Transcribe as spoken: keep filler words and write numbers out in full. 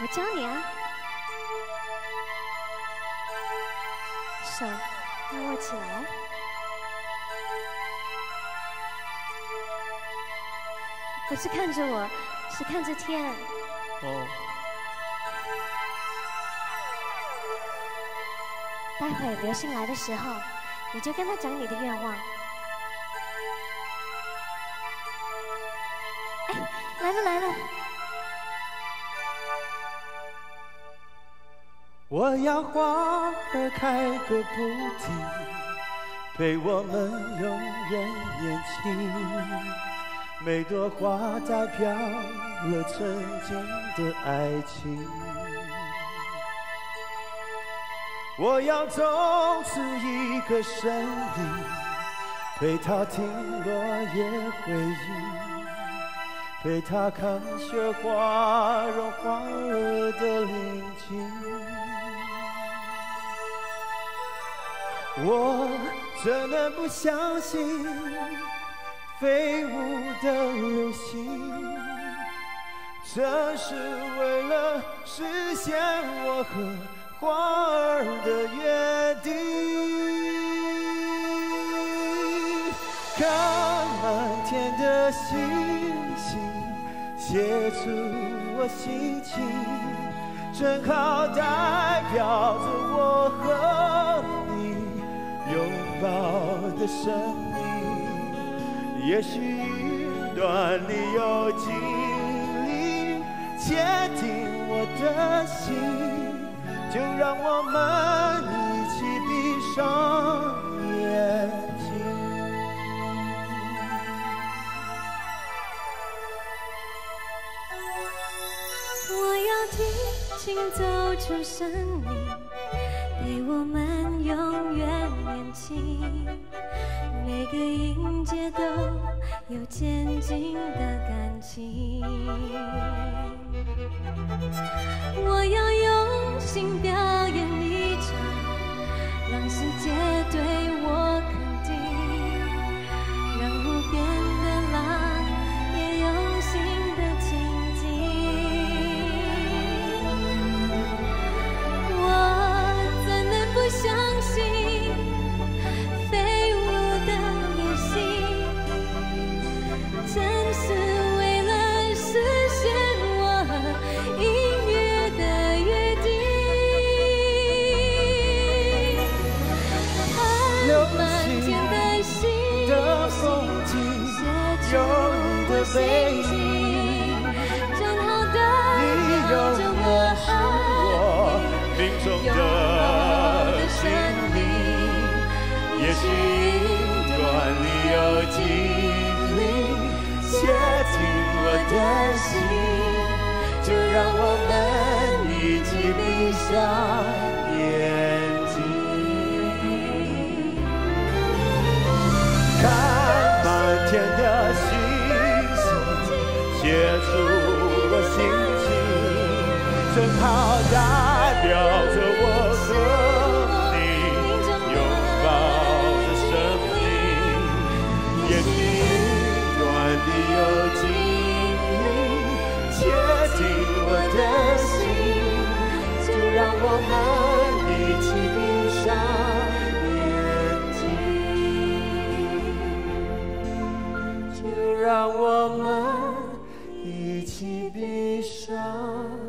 我教你啊，手要握起来，不是看着我，是看着天。 哦。 待会流星来的时候，你就跟他讲你的愿望。哎，来了来了！ 我要花儿开个不停，陪我们永远年轻。每朵花代表了曾经的爱情。我要种出一个森林，陪它听落叶回音，陪它看雪花融化了的宁静。我怎能不相信飞舞的流星，这是为了实现我和花儿的约定。看满天的星星，写出我心情，正好代表着我和你拥抱的生命。也许云端里有精灵窃听我的心，就让我们一起闭上眼睛。 我要听清走出生命，陪我们永远年轻。每个音节都有渐进的感情。我要用心表演一场，让世界对我肯定，让无边的浪也用心的倾听。我怎能不相信飞舞的流星，正是为了实现我和音乐的约定。看满天的星星，写出我心情，正好代表着我和你拥抱的生命。 也许云端里有精灵窃听我的心，就让我们一起闭上眼睛。看满天的星星，写出我心情，正好代表着我和你拥抱的生命。也许云端里有精灵窃听我的心，就让我们一起闭上让我们一起闭上。